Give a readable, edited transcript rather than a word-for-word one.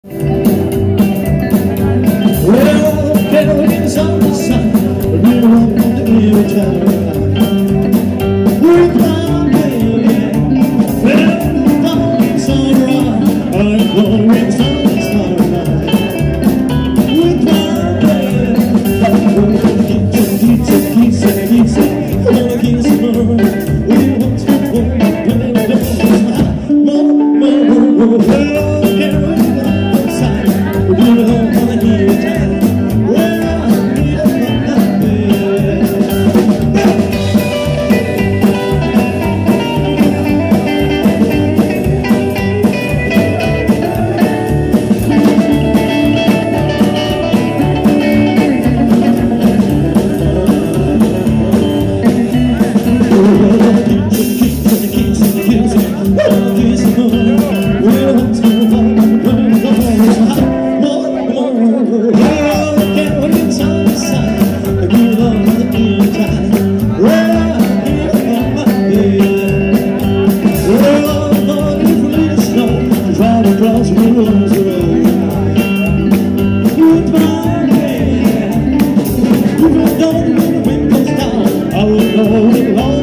Well, Carolyn's on the side, but you don't want to give it time. With my baby, well, it's alright. I'm going somewhere. With my baby, I'm gonna get your kiss, I'm gonna kiss her. We want to go, well, Carolyn's on the side, but you don't want to give it time. Across the road, with my hand, even though the wind goes down, I will know it all.